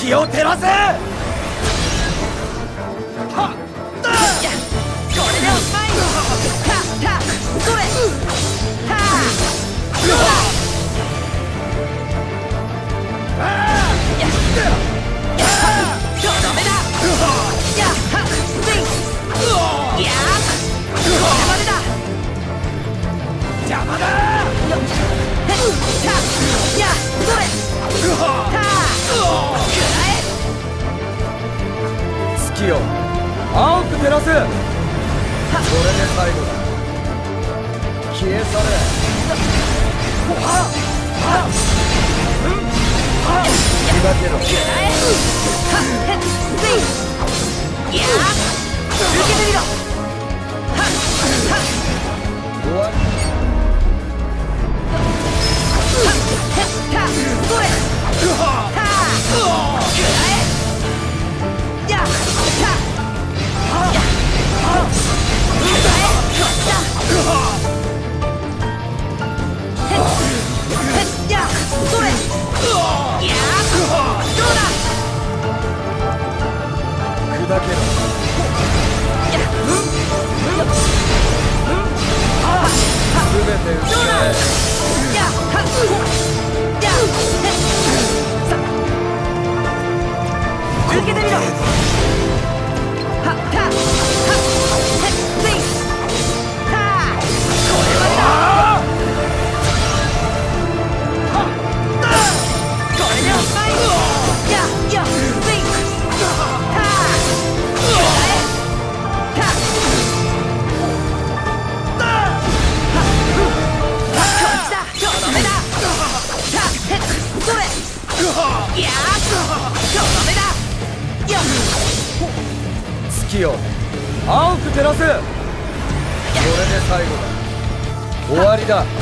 気を照らせ。はっだ。これでおしまい。それ。どうだ。とどめだ。やっはっせい。やっこれまでだ。 邪魔だ。 やっそれ。 月よ青く照らせ。これで最後だ。消え去れ。砕けろ。 やっ受けてみろ。 終わり。 それ。受けてみろ。 月よ青く照らせ。これで最後だ。終わりだ。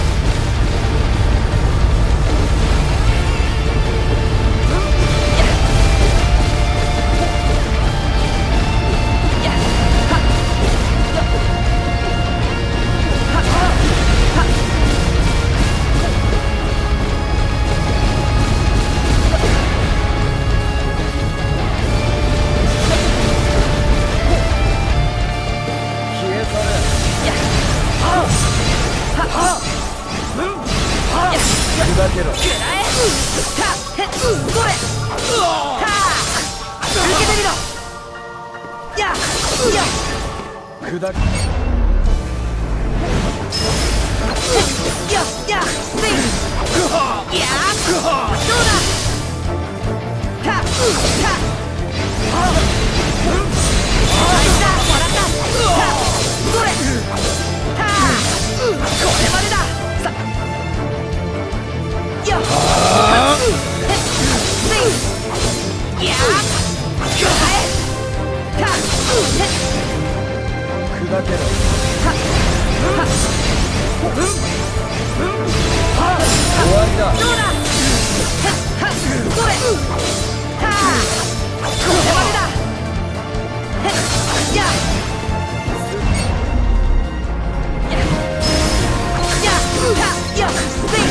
砕けろ。受けてみろ。や砕け。どうだ。これまでだ。砕けろ。終わりだ。 どうだ。それ。これまでだ。やっ